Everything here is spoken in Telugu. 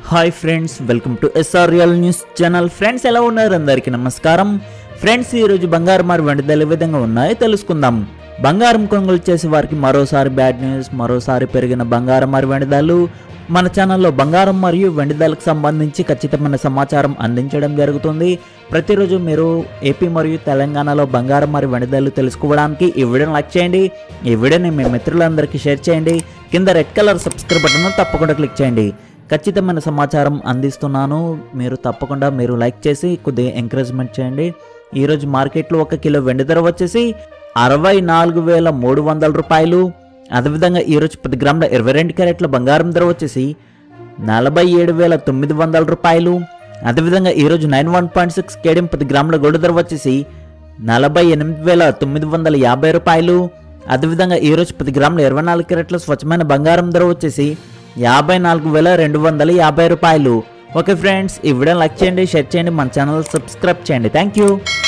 Hi friends, welcome to SR real news channel. Friends, ఎలా ఉన్నారు? అందరికీ నమస్కారం. ఫ్రెండ్స్, ఈరోజు బంగారం మరియు వెండి ధరలు ఏ విధంగా ఉన్నాయో తెలుసుకుందాం. బంగారం కొనుగోలు చేసే వారికి మరోసారి బ్యాడ్ న్యూస్. మరోసారి పెరిగిన బంగారం మరియు వెండి ధరలు. మన ఛానల్లో బంగారం మరియు వెండి ధరలకు సంబంధించి ఖచ్చితమైన సమాచారం అందించడం జరుగుతుంది. ప్రతిరోజు మీరు ఏపీ మరియు తెలంగాణలో బంగారం మరియు వెండి ధరలు తెలుసుకోవడానికి ఈ వీడియోని లైక్ చేయండి. ఈ వీడియోని మీ మిత్రులందరికీ షేర్ చేయండి. కింద రెడ్ కలర్ సబ్స్క్రైబ్ బటన్ తప్పకుండా క్లిక్ చేయండి. ఖచ్చితమైన సమాచారం అందిస్తున్నాను. మీరు తప్పకుండా లైక్ చేసి కొద్దిగా ఎంకరేజ్మెంట్ చేయండి. ఈరోజు మార్కెట్లో 1 కిలో వెండి ధర వచ్చేసి 64,300 రూపాయలు. అదేవిధంగా ఈరోజు 10 గ్రాముల 22 క్యారెట్ల బంగారం ధర వచ్చేసి 47,900 రూపాయలు. అదేవిధంగా ఈరోజు 91.6 కేడియం 10 గ్రాముల గోల్డ్ ధర వచ్చేసి 48,950 రూపాయలు. అదేవిధంగా ఈరోజు 10 గ్రాముల 24 క్యారెట్ల స్వచ్ఛమైన బంగారం ధర వచ్చేసి 54,250 రూపాయలు. ఓకే ఫ్రెండ్స్, ఈ వీడియోని లైక్ చేయండి, షేర్ చేయండి, మన ఛానల్ సబ్స్క్రైబ్ చేయండి. Thank you.